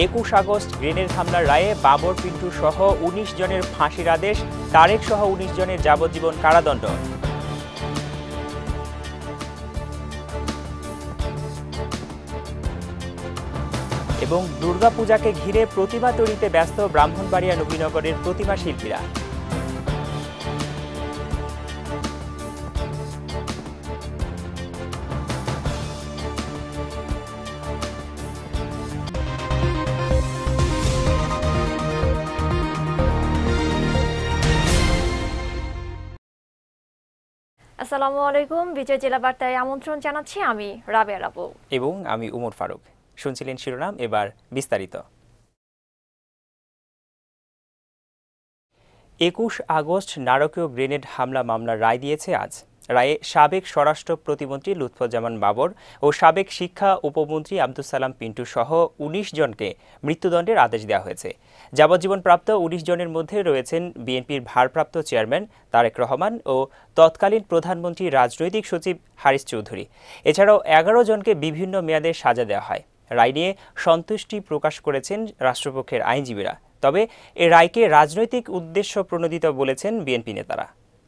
21 August grenade হামলার রায়ে বাবর পিন্টু সহ 19 জনের ফাঁসির আদেশ, তারেক সহ 19 জনের যাবজ্জীবন কারাদণ্ড। এবং দুর্গাপূজাকে ঘিরে প্রতিমা তৈরিতে ব্যস্ত ব্রাহ্মণবাড়িয়া নবীনগরের প্রতিমা শিল্পীরা। আসসালামু আলাইকুম, বিজয় জেলা বার্তায় আমন্ত্রণ জানাচ্ছি আমি রাবেয়া রাবু এবং আমি উমর ফারুক। শুনছিলেন শিরোনাম, এবার বিস্তারিত। 21 আগস্ট নারকীয় গ্রেনেড হামলা মামলার রায় দিয়েছে আজ। রায়ে সাবেক স্বরাষ্ট্র প্রতিমন্ত্রী লুৎফুজ্জামান বাবর ও সাবেক শিক্ষা উপমন্ত্রী আব্দুস সালাম পিন্টু সহ 19 জনকে মৃত্যুদণ্ডের আদেশ দেওয়া হয়েছে। যাবজ্জীবনপ্রাপ্ত 19 জনের মধ্যে রয়েছেন বিএনপির ভারপ্রাপ্ত চেয়ারম্যান তারেক রহমান ও তৎকালীন প্রধানমন্ত্রী রাজনৈতিক সচিব হারিস চৌধুরী। এছাড়াও 11 জনকে বিভিন্ন মেয়াদে সাজা দেওয়া হয়। রায় নিয়ে সন্তুষ্টি প্রকাশ করেছেন রাষ্ট্রপক্ষের আইনজীবীরা। তবে এ রায়কে রাজনৈতিক উদ্দেশ্য প্রণোদিত বলেছেন বিএনপি নেতারা।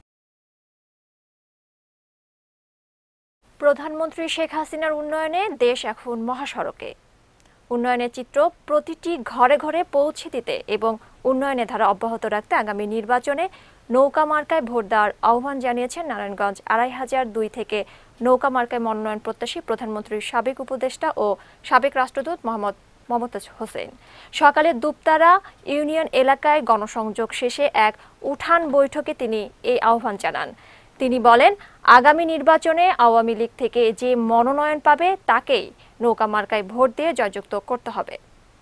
প্রধানমন্ত্রী শেখ হাসিনার উন্নয়নে দেশ এখন মহাসড়কে। উন্নয়নের চিত্র প্রতিটি ঘরে ঘরে পৌঁছে দিতে এবং উন্নয়নের ধারা অব্যাহত রাখতে আগামী নির্বাচনে নৌকা মার্কায় ভোট দেওয়ার আহ্বান জানিয়েছেন নারায়ণগঞ্জ 2502 থেকে নৌকা মার্কায় মনোনয়ন প্রত্যাশী প্রধানমন্ত্রীর সাবেক উপদেষ্টা ও সাবেক রাষ্ট্রদূত মোহাম্মদ মমতাজ হোসেন। সকালে দুপতারা ইউনিয়ন এলাকায় গণসংযোগ শেষে এক উঠান বৈঠকে তিনি এই আহ্বান জানান। তিনি বলেন, আগামী নির্বাচনে আওয়ামী লীগ থেকে যে মনোনয়ন পাবে তাকেই নৌকা মার্কায় ভোট দিয়ে জয়যুক্ত করতে হবে।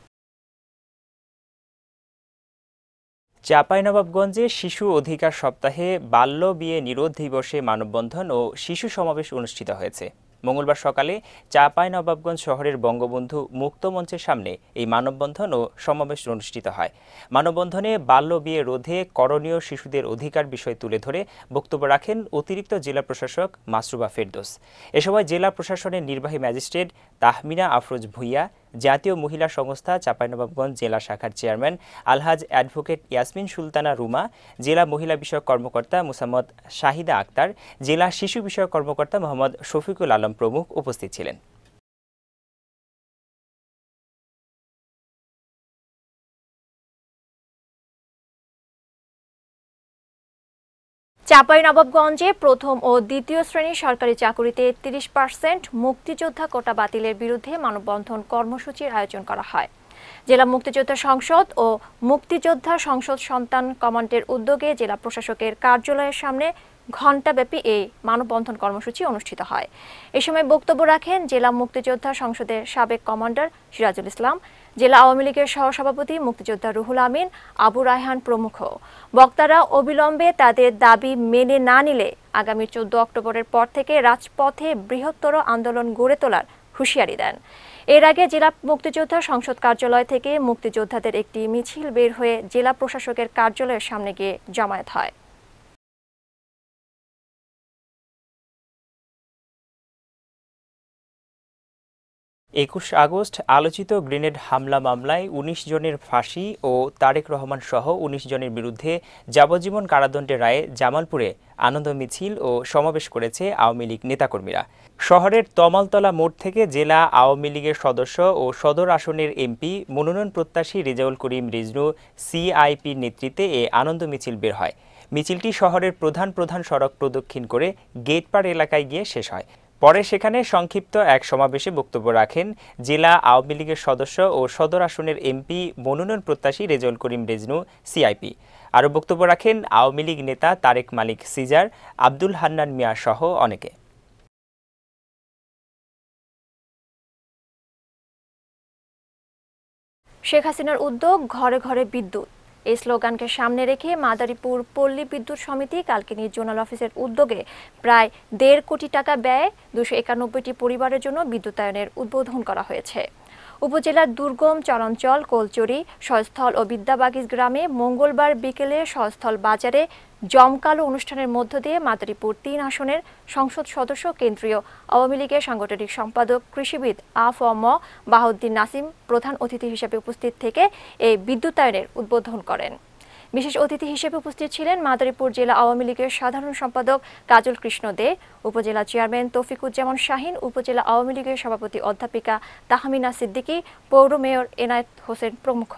চাঁপাইনবাবগঞ্জে শিশু অধিকার সপ্তাহে বাল্য বিয়ে নিরোধ দিবসে মানববন্ধন ও শিশু সমাবেশ অনুষ্ঠিত হয়েছে। মঙ্গলবার সকালে চাঁপাইনবাবগঞ্জ শহরের বঙ্গবন্ধু মুক্ত মঞ্চের সামনে এই মানববন্ধন ও সমাবেশ অনুষ্ঠিত হয়। মানববন্ধনে বাল্য বিয়ে রোধে করণীয় শিশুদের অধিকার বিষয় তুলে ধরে বক্তব্য রাখেন অতিরিক্ত জেলা প্রশাসক মাসরুবা ফেরদৌস। এ সময় জেলা প্রশাসনের নির্বাহী ম্যাজিস্ট্রেট তাহমিনা আফরোজ ভুইয়া, জাতীয় মহিলা সংস্থা চাঁপাইনবাবগঞ্জ জেলা শাখার চেয়ারম্যান আলহাজ অ্যাডভোকেট ইয়াসমিন সুলতানা রুমা, জেলা মহিলা বিষয়ক কর্মকর্তা মুসাম্মদ শাহিদা আক্তার, জেলা শিশু বিষয়ক কর্মকর্তা মোহাম্মদ শফিকুল আলম প্রমুখ উপস্থিত ছিলেন। চাঁপাইনবাবগঞ্জে প্রথম ও দ্বিতীয় শ্রেণীর সরকারি চাকুরিতে 30% মুক্তিযোদ্ধা কোটা বাতিলের বিরুদ্ধে মানববন্ধন কর্মসূচির আয়োজন করা হয়। জেলা মুক্তিযোদ্ধা সংসদ ও মুক্তিযোদ্ধা সংসদ সন্তান কমান্ডের উদ্যোগে জেলা প্রশাসকের কার্যালয়ের সামনে ঘণ্টাব্যাপী এই মানববন্ধন কর্মসূচি অনুষ্ঠিত হয়। এ সময় বক্তব্য রাখেন জেলা মুক্তিযোদ্ধা সংসদের সাবেক কমান্ডার সিরাজুল ইসলাম, জেলা আওয়ামী লীগের সহসভাপতি মুক্তিযোদ্ধা রুহুল আমিন, আবু রায়হান প্রমুখ। বক্তারা অবিলম্বে তাদের দাবি মেনে না নিলে আগামী 14 অক্টোবরের পর থেকে রাজপথে বৃহত্তর আন্দোলন গড়ে তোলার হুঁশিয়ারি দেন। এর আগে জেলা মুক্তিযোদ্ধা সংসদ কার্যালয় থেকে মুক্তিযোদ্ধাদের একটি মিছিল বের হয়ে জেলা প্রশাসকের কার্যালয়ের সামনে গিয়ে জমায়েত হয়। একুশ আগস্ট আলোচিত গ্রেনেড হামলা মামলায় 19 জনের ফাঁসি ও তারেক রহমান সহ 19 জনের বিরুদ্ধে যাবজ্জীবন কারাদণ্ডের রায়ে জামালপুরে আনন্দ মিছিল ও সমাবেশ করেছে আওয়ামী লীগ নেতাকর্মীরা। শহরের তমালতলা মোড় থেকে জেলা আওয়ামী লীগের সদস্য ও সদর আসনের এমপি মনোনয়ন প্রত্যাশী রেজাউল করিম রিজনু সিআইপির নেতৃত্বে এ আনন্দ মিছিল বের হয়। মিছিলটি শহরের প্রধান প্রধান সড়ক প্রদক্ষিণ করে গেটপাড় এলাকায় গিয়ে শেষ হয়। পরে সেখানে সংক্ষিপ্ত এক সমাবেশে বক্তব্য রাখেন জেলা আওয়ামী লীগের সদস্য ও সদর আসনের এমপি মনোনয়ন প্রত্যাশী রেজাউল করিম রেজনু সিআইপি। আরও বক্তব্য রাখেন আওয়ামী লীগ নেতা তারেক মালিক সিজার, আব্দুল হান্নান মিয়া সহ অনেকে। শেখ হাসিনার উদ্যোগ ঘরে ঘরে বিদ্যুৎ, এই স্লোগানকে সামনে রেখে মাদারীপুর পল্লী বিদ্যুৎ সমিতি কালকিনি জোনাল অফিসের উদ্যোগে প্রায় 1.5 কোটি টাকা ব্যয়ে 291টি পরিবারের জন্য বিদ্যুতায়নের উদ্বোধন করা হয়েছে। উপজেলার দুর্গম চরাঞ্চল কোলচুরি সস্থল ও বিদ্যাবাগিজ গ্রামে মঙ্গলবার বিকেলে সস্থল বাজারে জমকালো অনুষ্ঠানের মধ্য দিয়ে মাদারীপুর ৩ আসনের সংসদ সদস্য কেন্দ্রীয় আওয়ামী লীগের সাংগঠনিক সম্পাদক কৃষিবিদ আ.ফ.ম. বাহাউদ্দিন নাসিম প্রধান অতিথি হিসেবে উপস্থিত থেকে এই বিদ্যুতায়নের উদ্বোধন করেন। বিশেষ অতিথি হিসেবে উপস্থিত ছিলেন মাদারীপুর জেলা আওয়ামী লীগের সাধারণ সম্পাদক কাজল কৃষ্ণ দে, উপজেলা চেয়ারম্যান তৌফিকুজ্জামান শাহিন, উপজেলা আওয়ামী লীগের সভাপতি অধ্যাপিকা তাহমিনা সিদ্দিকী, পৌর মেয়র এনায়েত হোসেন প্রমুখ।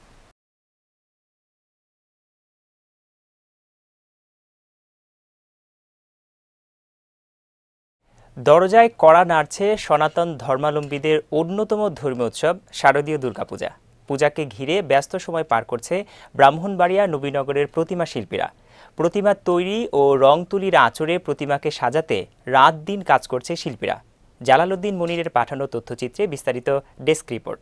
দরজায় কড়া নাড়ছে সনাতন ধর্মাবলম্বীদের অন্যতম ধর্মীয় উৎসব শারদীয় দুর্গাপূজা। পূজাকে ঘিরে ব্যস্ত সময় পার করছে ব্রাহ্মণবাড়িয়া নবীনগরের প্রতিমা শিল্পীরা। প্রতিমা তৈরি ও রং তুলির আঁচড়ে প্রতিমাকে সাজাতে রাত দিন কাজ করছে শিল্পীরা। জালালউদ্দিন মনিরের পাঠানো তথ্যচিত্রে বিস্তারিত ডেস্ক রিপোর্ট।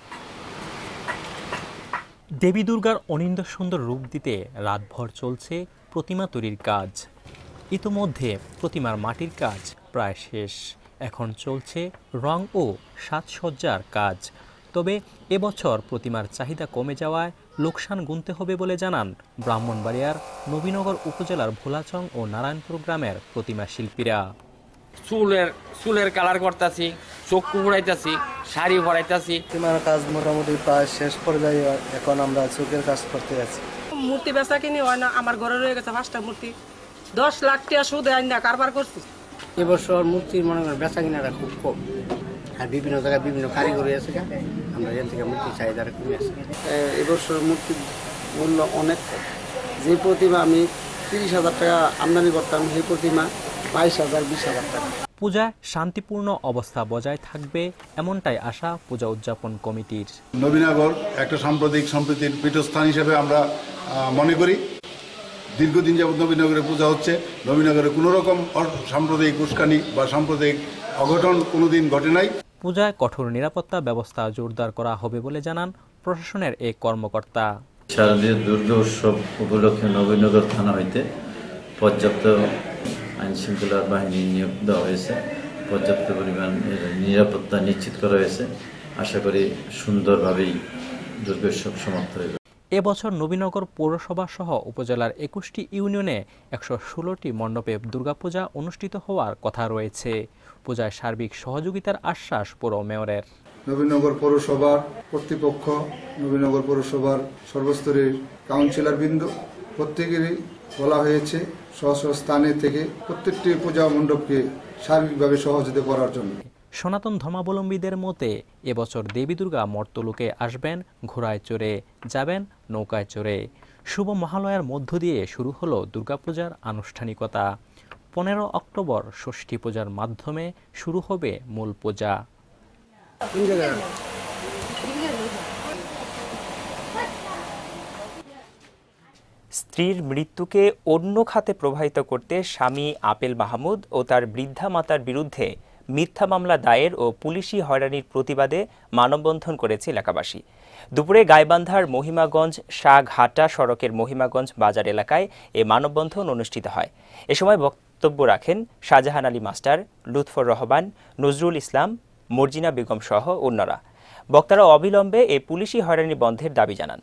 দেবী দুর্গার অনিন্দ সুন্দর রূপ দিতে রাতভর চলছে প্রতিমা তৈরির কাজ। ইতোমধ্যে প্রতিমার মাটির কাজ প্রায় শেষ, এখন চলছে রং ও সাজসজ্জার কাজ। তবে এবছর প্রতিমার চাহিদা কমে যাওয়ায় লোকসান গুনতে হবে বলে জানান ব্রাহ্মণবাড়িয়ার নবীনগর উপজেলার ভোলাচং ও নারায়ণপুর গ্রামের প্রতিমা শিল্পীরা। চুলের কালার করতেছি, চক্ষু ভরাইতেছি, শাড়ি ভরাইতেছি। প্রতিমার কাজ মোটামুটি প্রায় শেষ পর্যায়ে, এখন আমরা চোখের কাজ করতে আছি। মূর্তি বেচা কিনি হয় না, আমার ঘরে রয়ে গেছে 5টা মূর্তি, 10 লাখ টাকা সুদে আইনা কারবার করছি। এবছর মূর্তির মনে করেন বেচা কিনাটা খুব কম, আর বিভিন্ন জায়গায় বিভিন্ন কারিগরি আছে, আমরা এখান থেকে মূর্তির চাহিদাটা কমে আছে। এবছর মূর্তির মূল্য অনেক কম। যে প্রতিমা আমি 30,000 টাকা আমদানি করতাম, সেই প্রতিমা 22,000 20,000 টাকা। পূজায় শান্তিপূর্ণ অবস্থা বজায় থাকবে এমনটাই আশা পূজা উদযাপন কমিটির। নবীনগর একটা সাম্প্রদায়িক সম্প্রীতির পীঠস্থান হিসেবে আমরা মনে করি। দীর্ঘদিন যাবত নবীনগরে পূজা হচ্ছে, নবীনগরে কোনো রকম সাম্প্রদায়িক উস্কানি বা সাম্প্রদায়িক অঘটন কোনোদিন ঘটে নাই। পূজায় কঠোর নিরাপত্তা ব্যবস্থা জোরদার করা হবে বলে জানান প্রশাসনের এক কর্মকর্তা। শারদীয় দুর্গা উৎসব উপলক্ষে নবীনগর থানা হইতে পর্যাপ্ত আইন শৃঙ্খলা বাহিনী নিয়োগ দেওয়া হয়েছে, পর্যাপ্ত পরিমাণ নিরাপত্তা নিশ্চিত করা হয়েছে। আশা করি সুন্দরভাবেই দুর্গোৎসব সমাপ্ত হবে। এবছর নবীনগর পৌরসভা সহ উপজেলার 21টি ইউনিয়নে 116টি মণ্ডপে দুর্গাপূজা অনুষ্ঠিত হওয়ার কথা রয়েছে। পূজায় সার্বিক সহযোগিতার আশ্বাস পৌর মেয়রের। নবীনগর পৌরসভার কর্তৃপক্ষ, নবীনগর পৌরসভার সর্বস্তরের কাউন্সিলর বৃন্দ প্রত্যেকেরই বলা হয়েছে স্ব স্থানে থেকে প্রত্যেকটি পূজা মণ্ডপকে সার্বিকভাবে সহযোগিতা করার জন্য। সনাতন ধর্মাবলম্বীদের মতে এবছর দেবী দুর্গা মর্তলোকে আসবেন ঘোড়ায় চড়ে, যাবেন নৌকায় চড়ে। শুভ মহালয়ার মধ্য দিয়ে শুরু হলো দুর্গাপূজার আনুষ্ঠানিকতা। 15 অক্টোবর ষষ্ঠী পূজার মাধ্যমে শুরু হবে মূল পূজা। স্ত্রীর মৃত্যুকে অন্য খাতে প্রবাহিত করতে স্বামী আপেল মাহমুদ ও তার বৃদ্ধা মাতার বিরুদ্ধে মিথ্যা মামলা দায়ের ও পুলিশি হয়রানির প্রতিবাদে মানববন্ধন করেছে এলাকাবাসী। দুপুরে গাইবান্ধার মহিমাগঞ্জ শাহঘাটা সড়কের মহিমাগঞ্জ বাজার এলাকায় এ মানববন্ধন অনুষ্ঠিত হয়। এ সময় বক্তব্য রাখেন শাহজাহান আলী মাস্টার, লুৎফর রহমান, নজরুল ইসলাম, মর্জিনা বেগম সহ অন্যরা। বক্তারা অবিলম্বে এ পুলিশি হয়রানি বন্ধের দাবি জানান।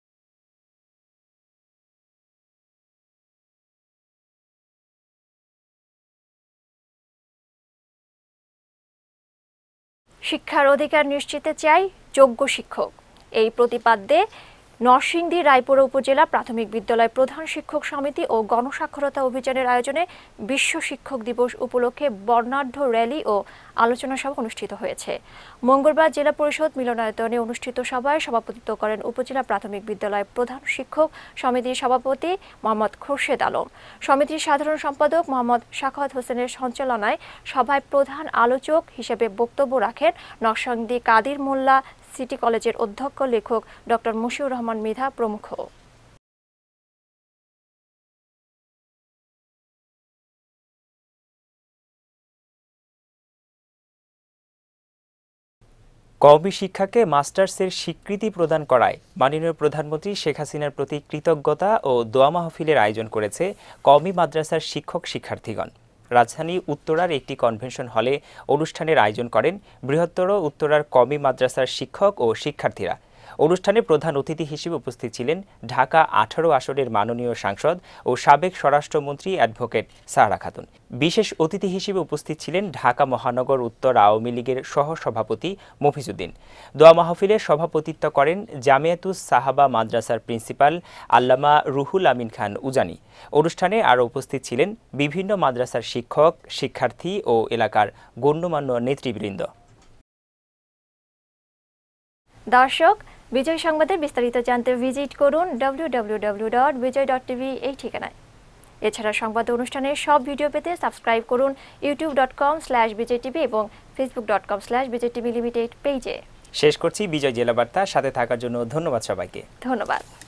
শিক্ষার অধিকার নিশ্চিতে চাই যোগ্য শিক্ষক, এই প্রতিপাদ্যে নরসিংদী রায়পুরা উপজেলা প্রাথমিক বিদ্যালয় প্রধান শিক্ষক সমিতি ও গণসাক্ষরতা অভিযানের আয়োজনে বিশ্ব শিক্ষক দিবস উপলক্ষে বর্ণাঢ্য র্যালি ও আলোচনা সভা অনুষ্ঠিত হয়েছে। মঙ্গলবার জেলা পরিষদ মিলনায়তনে অনুষ্ঠিত সভায় সভাপতিত্ব করেন উপজেলা প্রাথমিক বিদ্যালয় প্রধান শিক্ষক সমিতির সভাপতি মোহাম্মদ খোরশেদ আলম। সমিতির সাধারণ সম্পাদক মোহাম্মদ সাখাওয়াত হোসেনের সঞ্চালনায় সভায় প্রধান আলোচক হিসেবে বক্তব্য রাখেন নরসিংদী কাদির মোল্লা সিটি কলেজের অধ্যক্ষ লেখক ডক্টর মুশিউর রহমান মৃধা প্রমুখ। কওমি শিক্ষাকে মাস্টার্সের স্বীকৃতি প্রদান করায় মাননীয় প্রধানমন্ত্রী শেখ হাসিনার প্রতি কৃতজ্ঞতা ও দোয়া মাহফিলের আয়োজন করেছে কওমি মাদ্রাসার শিক্ষক শিক্ষার্থীগণ। রাজধানী উত্তরার একটি কনভেনশন হলে অনুষ্ঠানের আয়োজন করেন বৃহত্তর উত্তরার কওমি মাদ্রাসার শিক্ষক ও শিক্ষার্থীরা। অনুষ্ঠানে প্রধান অতিথি হিসেবে উপস্থিত ছিলেন ঢাকা 18 আসনের মাননীয় সাংসদ ও সাবেক স্বরাষ্ট্রমন্ত্রী অ্যাডভোকেট সাহারা খাতুন। বিশেষ অতিথি হিসেবে উপস্থিত ছিলেন ঢাকা মহানগর উত্তর আওয়ামী লীগের সহসভাপতি মফিজউদ্দিন। দোয়া মাহফিলে সভাপতিত্ব করেন জামিয়াতুস সাহাবা মাদ্রাসার প্রিন্সিপাল আল্লামা রুহুল আমিন খান উজানি। অনুষ্ঠানে আরও উপস্থিত ছিলেন বিভিন্ন মাদ্রাসার শিক্ষক, শিক্ষার্থী ও এলাকার গণ্যমান্য নেতৃবৃন্দ। দর্শক, বিজয় সংবাদের বিস্তারিত জানতে ভিজিট করুন www.bijoy.tv এই ঠিকানায়। এছাড়া সংবাদ অনুষ্ঠানের সব ভিডিও পেতে সাবস্ক্রাইব করুন youtube.com/bijaytv এবং facebook.com/bijaytvlimited পেজে। শেষ করছি বিজয় জেলা বার্তা। সাথে থাকার জন্য ধন্যবাদ সবাইকে। ধন্যবাদ।